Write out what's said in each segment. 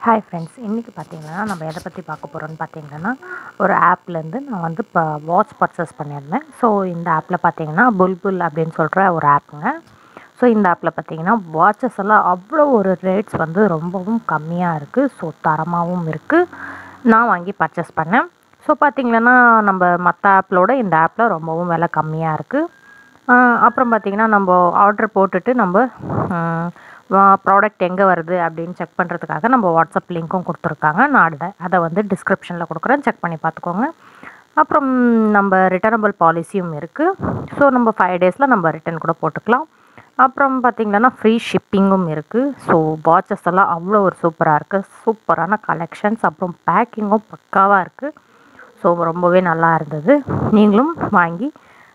Hi friends, இன்றைக்கி பார்த்தீங்கன்னா நம்ம எதை பற்றி பார்க்க போகிறோம்னு பார்த்தீங்கன்னா ஒரு ஆப்லேருந்து நான் வந்து இப்போ வாட்ச் பர்ச்சேஸ் பண்ணியிருந்தேன். ஸோ இந்த ஆப்பில் பார்த்தீங்கன்னா புல்புல் அப்படின்னு சொல்கிற ஒரு ஆப்புங்க. ஸோ இந்த ஆப்பில் பார்த்தீங்கன்னா வாட்சஸ் எல்லாம் அவ்வளோ ஒரு ரேட்ஸ் வந்து ரொம்பவும் கம்மியாக இருக்குது. ஸோ தரமாகவும் இருக்குது. நான் வாங்கி பர்ச்சேஸ் பண்ணேன். ஸோ பார்த்திங்கன்னா நம்ம மற்ற ஆப்பிலோட இந்த ஆப்பில் ரொம்பவும் விலை கம்மியாக இருக்குது. அப்புறம் பார்த்திங்கன்னா நம்ம ஆர்டர் போட்டுட்டு நம்ம ப்ராடக்ட் எங்கே வருது அப்படின்னு செக் பண்ணுறதுக்காக நம்ம வாட்ஸ்அப் லிங்க்கும் கொடுத்துருக்காங்க. நான் அதை வந்து டிஸ்கிரிப்ஷனில் கொடுக்குறேன், செக் பண்ணி பார்த்துக்கோங்க. அப்புறம் நம்ம ரிட்டர்னபிள் பாலிசியும் இருக்குது. ஸோ நம்ம 5 டேஸில் நம்ம ரிட்டர்ன் கூட போட்டுக்கலாம். அப்புறம் பார்த்திங்கன்னா ஃப்ரீ ஷிப்பிங்கும் இருக்குது. ஸோ வாட்சஸ் எல்லாம் அவ்வளோ ஒரு சூப்பராக இருக்குது. சூப்பரான கலெக்ஷன்ஸ், அப்புறம் பேக்கிங்கும் பக்காவாக இருக்குது. ஸோ ரொம்பவே நல்லா இருந்தது. நீங்களும் வாங்கி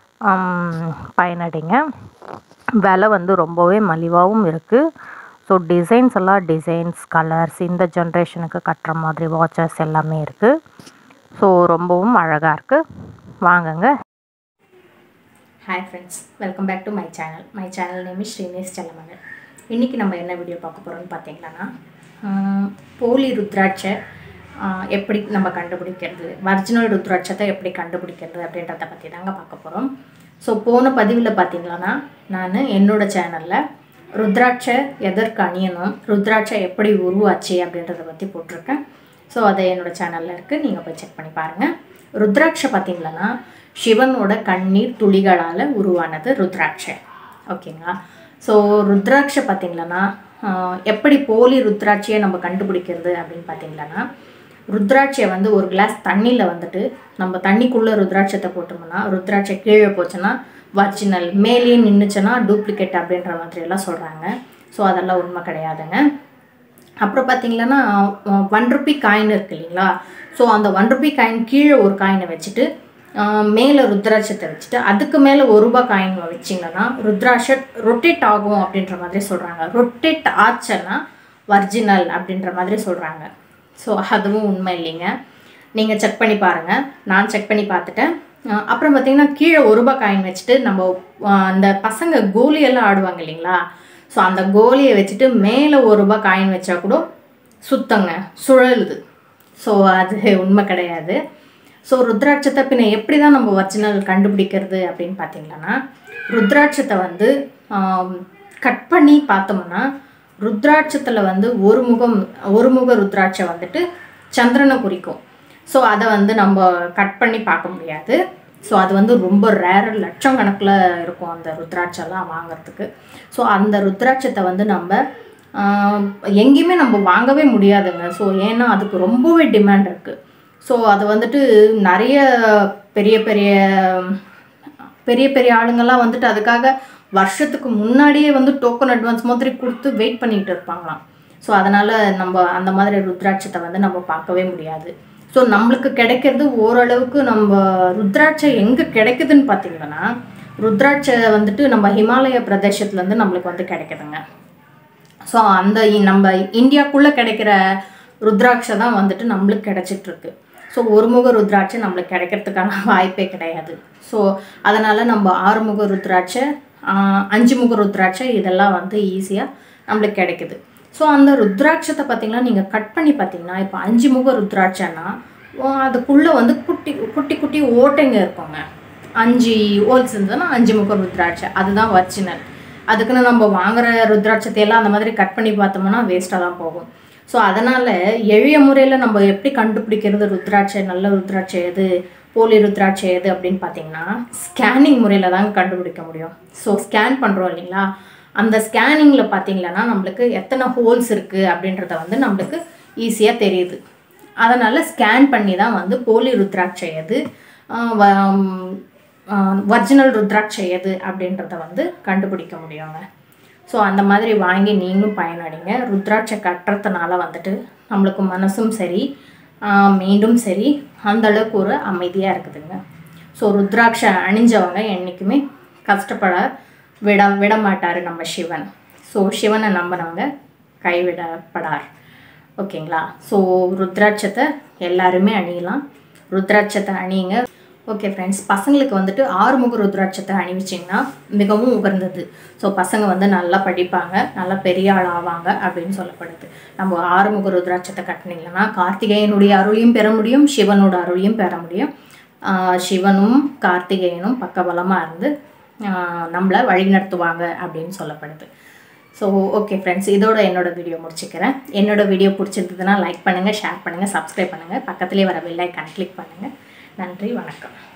பயனடைங்க. விலை வந்து ரொம்பவே மலிவாகவும் இருக்குது. ஸோ டிசைன்ஸ் கலர்ஸ் இந்த ஜென்ரேஷனுக்கு கட்டுற மாதிரி வாட்சஸ் எல்லாமே இருக்குது. ஸோ ரொம்பவும் அழகாக இருக்குது. வாங்குங்க. Hi friends, welcome back to my channel. My channel name is Srinesh Chellamangal. இன்றைக்கி நம்ம என்ன வீடியோ பார்க்க போகிறோம்னு பார்த்தீங்கன்னா போலி ருத்ராட்சை எப்படி நம்ம கண்டுபிடிக்கிறது, ஒரிஜினல் ருத்ராட்சத்தை எப்படி கண்டுபிடிக்கிறது அப்படின்றத பற்றி தாங்க பார்க்க போகிறோம். ஸோ போன பதிவில் பார்த்தீங்கன்னா நான் என்னோடய சேனலில் ருத்ராட்சை எதற்கு அணியணும், ருத்ராட்சை எப்படி உருவாச்சு அப்படின்றத பற்றி போட்டிருக்கேன். ஸோ அதை என்னோடய சேனலில் இருக்குது, நீங்கள் போய் செக் பண்ணி பாருங்கள். ருத்ராட்சை பார்த்திங்கன்னா சிவனோட கண்ணீர் துளிகளால் உருவானது ருத்ராட்சை. ஓகேங்களா? ஸோ ருத்ராட்சை பார்த்திங்கன்னா எப்படி போலி ருத்ராட்சியை நம்ம கண்டுபிடிக்கிறது அப்படின்னு பார்த்திங்கன்னா, ருத்ராட்சியை வந்து ஒரு கிளாஸ் தண்ணியில் வந்துட்டு நம்ம தண்ணிக்குள்ளே ருத்ராட்சத்தை போட்டோம்னா ருத்ராட்சை கீழே போச்சுன்னா ஒரிஜினல், மேலேயே நின்றுச்சுன்னா டூப்ளிகேட் அப்படின்ற மாதிரியெல்லாம் சொல்கிறாங்க. ஸோ அதெல்லாம் உண்மை கிடையாதுங்க. அப்புறம் பார்த்திங்கன்னா 1 ரூபி காயின் இருக்குது இல்லைங்களா? ஸோ அந்த 1 ரூபி காயின் கீழே ஒரு காயினை வச்சுட்டு மேலே ருத்ராட்சத்தை வச்சுட்டு அதுக்கு மேலே 1 ரூபாய் காயின் வச்சிங்கன்னா ருத்ராட்சை ரொட்டேட் ஆகும் அப்படின்ற மாதிரி சொல்கிறாங்க. ரொட்டேட் ஆச்சுன்னா ஒரிஜினல் அப்படின்ற மாதிரி சொல்கிறாங்க. ஸோ அதுவும் உண்மை இல்லைங்க. நீங்கள் செக் பண்ணி பாருங்கள். நான் செக் பண்ணி பார்த்துட்டேன். அப்புறம் பார்த்திங்கன்னா கீழே 1 ரூபாய் காயின் வச்சுட்டு நம்ம அந்த பசங்க கோலியெல்லாம் ஆடுவாங்க இல்லைங்களா? ஸோ அந்த கோலியை வச்சுட்டு மேலே 1 ரூபாய் காயின் வச்சா கூட சுத்தங்க, சுழலுது. ஸோ அது உண்மை கிடையாது. ஸோ ருத்ராட்சத்தை பின்ன எப்படி தான் நம்ம ஒரிஜினல் கண்டுபிடிக்கிறது அப்படின்னு பார்த்திங்கன்னா, ருத்ராட்சத்தை வந்து கட் பண்ணி பார்த்தோம்னா ருத்ராட்சத்தில் வந்து ஒரு முக ருத்ராட்சை வந்துட்டு சந்திரனை குறிக்கும். ஸோ அதை வந்து நம்ம கட் பண்ணி பார்க்க முடியாது. ஸோ அது வந்து ரொம்ப ரேர், லட்சம் கணக்கில் இருக்கும் அந்த ருத்ராட்செல்லாம் வாங்கிறதுக்கு. ஸோ அந்த ருத்ராட்சத்தை வந்து நம்ம எங்கேயுமே நம்ம வாங்கவே முடியாதுங்க. ஸோ ஏன்னா அதுக்கு ரொம்பவே டிமாண்ட் இருக்குது. ஸோ அது வந்துட்டு நிறைய பெரிய பெரிய ஆளுங்கள்லாம் வந்துட்டு அதுக்காக வருஷத்துக்கு முன்னாடியே வந்து டோக்கன் அட்வான்ஸ் மாதிரி கொடுத்து வெயிட் பண்ணிகிட்டு இருப்பாங்களாம். ஸோ அதனால் நம்ம அந்த மாதிரி ருத்ராட்சத்தை வந்து நம்ம பார்க்கவே முடியாது. ஸோ நம்மளுக்கு கிடைக்கிறது ஓரளவுக்கு நம்ம ருத்ராட்சை எங்கே கிடைக்குதுன்னு பார்த்திங்கன்னா, ருத்ராட்சை வந்துட்டு நம்ம ஹிமாலய பிரதேசத்துலேருந்து நம்மளுக்கு வந்து கிடைக்குதுங்க. ஸோ அந்த நம்ம இந்தியாவுக்குள்ளே கிடைக்கிற ருத்ராட்சை தான் வந்துட்டு நம்மளுக்கு கிடைச்சிட்ருக்கு. ஸோ 1 முக ருத்ராட்சை நம்மளுக்கு கிடைக்கிறதுக்கான வாய்ப்பே கிடையாது. ஸோ அதனால் நம்ம 6 முக ருத்ராட்சை, 5 முக ருத்ராட்சை இதெல்லாம் வந்து ஈஸியாக நம்மளுக்கு கிடைக்குது. ஸோ அந்த ருத்ராட்சத்தை பார்த்திங்கன்னா நீங்கள் கட் பண்ணி பார்த்திங்கன்னா, இப்போ 5 முக ருத்ராட்சைன்னா அதுக்குள்ளே வந்து குட்டி குட்டி ஓட்டைங்க இருக்குங்க. 5 ஹோல்ஸ் இருந்ததுன்னா 5 முக ருத்ராட்சை, அதுதான் ஒரிஜினல். அதுக்குன்னு நம்ம வாங்குகிற ருத்ராட்சத்தையெல்லாம் அந்த மாதிரி கட் பண்ணி பார்த்தோம்னா வேஸ்ட்டாக தான் போகும். ஸோ அதனால் எளிய முறையில் நம்ம எப்படி கண்டுபிடிக்கிறது ருத்ராட்சை, நல்ல ருத்ராட்சை எது, போலி ருத்ராட்சை எது அப்படின்னு பார்த்திங்கன்னா, ஸ்கேனிங் முறையில் தாங்க கண்டுபிடிக்க முடியும். ஸோ ஸ்கேன் பண்ணுறோம் இல்லைங்களா? அந்த ஸ்கேனிங்கில் பார்த்திங்கன்னா நம்மளுக்கு எத்தனை ஹோல்ஸ் இருக்குது அப்படின்றத வந்து நம்மளுக்கு ஈஸியாக தெரியுது. அதனால் ஸ்கேன் பண்ணி தான் வந்து போலி ருத்ராட்சை எது, ஒரிஜினல் ருத்ராட்சை எது அப்படின்றத வந்து கண்டுபிடிக்க முடியுங்க. ஸோ அந்த மாதிரி வாங்கி நீங்களும் பயனடைங்க. ருத்ராட்சை கட்டுறதுனால வந்துட்டு நம்மளுக்கு மனசும் சரி, மீண்டும் சரி, அந்தளவுக்கு ஒரு அமைதியாக இருக்குதுங்க. ஸோ ருத்ராட்சை அணிஞ்சவங்க என்றைக்குமே கஷ்டப்பட விட மாட்டார் நம்ம சிவன். ஸோ சிவனை நம்பினவங்க கைவிடப்படார். ஓகேங்களா? ஸோ ருத்ராட்சத்தை எல்லாருமே அணியலாம். ருத்ராட்சத்தை அணியுங்க. ஓகே ஃப்ரெண்ட்ஸ், பசங்களுக்கு வந்துட்டு ஆறுமுக ருத்ராட்சத்தை அணிவிச்சிங்கன்னா மிகவும் உகந்தது. ஸோ பசங்க வந்து நல்லா படிப்பாங்க, நல்லா பெரிய ஆள் ஆவாங்க அப்படின்னு சொல்லப்படுது. நம்ம ஆறுமுக ருத்ராட்சத்தை கட்டினீங்கன்னா கார்த்திகேயனுடைய அருளையும் பெற முடியும், சிவனோட அருளையும் பெற முடியும். சிவனும் கார்த்திகேயனும் பக்கபலமாக இருந்து நம்மளை வழிநடத்துவாங்க அப்படின்னு சொல்லப்படுது. ஸோ ஓகே ஃப்ரெண்ட்ஸ், இதோட என்னோடய வீடியோ முடிச்சுக்கிறேன். என்னோடய வீடியோ பிடிச்சிருந்ததுன்னா லைக் பண்ணுங்கள், ஷேர் பண்ணுங்கள், சப்ஸ்கிரைப் பண்ணுங்கள், பக்கத்துலேயே வர பெல் ஐக்கானை கிளிக் பண்ணுங்கள். நன்றி, வணக்கம்.